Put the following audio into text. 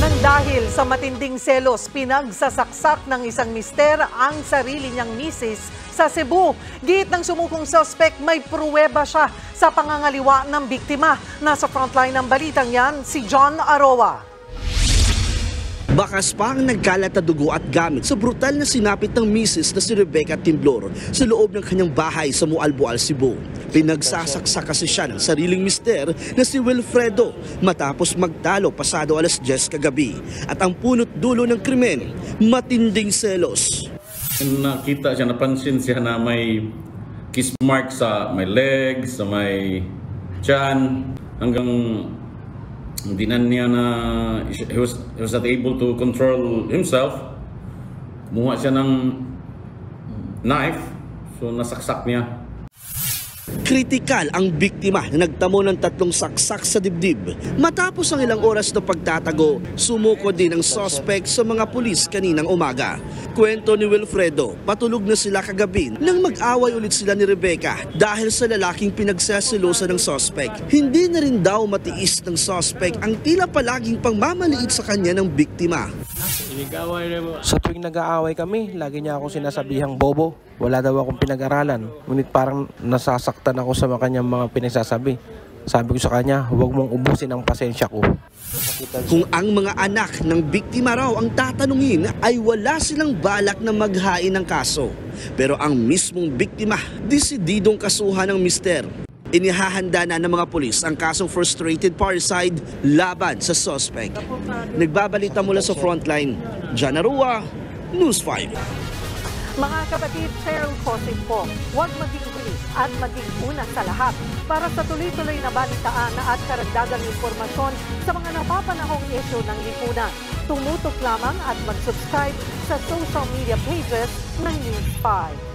Nang dahil sa matinding selos, pinagsasaksak ng isang mister ang sarili niyang misis sa Cebu. Giit ng sumukong suspect, may pruweba siya sa pangangaliwa ng biktima. Nasa frontline ng balitang yan, si John Aroa. Bakas pa ang nagkalat na dugo at gamit sa brutal na sinapit ng misis na si Rebecca Timblor sa loob ng kanyang bahay sa Mualboal, Cebu. Pinagsasaksak kasi siya ng sariling mister na si Wilfredo matapos magtalo pasado alas 10 kagabi. At ang punot dulo ng krimen, matinding selos. Nakita siya, napansin siya na may kiss mark sa may legs, sa may tiyan, hanggang hindi na niya na he was not able to control himself. Kumuha siya ng knife, so nasaksak niya. Kritikal ang biktima na nagtamo ng 3 saksak sa dibdib. Matapos ang ilang oras na pagtatago, sumuko din ang suspect sa mga pulis kaninang umaga. Kwento ni Wilfredo, patulog na sila kagabi nang mag-away ulit sila ni Rebecca dahil sa lalaking pinagseselosa ng suspect. Hindi na rin daw matiis ng suspect ang tila palaging pangmamaliit sa kanya ng biktima. Sa tuwing nag-aaway kami, lagi niya ako sinasabihang bobo. Wala daw akong pinag-aralan, ngunit parang nasasaktan ako sa kanyang mga pinagsasabi. Sabi ko sa kanya, huwag mong ubusin ang pasensya ko. Kung ang mga anak ng biktima raw ang tatanungin, ay wala silang balak na maghain ng kaso. Pero ang mismong biktima, desididong kasuhan ng mister. Inihahanda na ng mga pulis ang kasong frustrated parricide laban sa suspect. Nagbabalita mula sa frontline, John Aroa, News 5. Mga kapatid, Cheryl Cosip po, huwag maging bilis at maging una sa lahat para sa tuloy-tuloy na balitaan at karagdagang informasyon sa mga napapanahong isyu ng lipunan. Tumutok lamang at mag-subscribe sa social media pages ng News 5.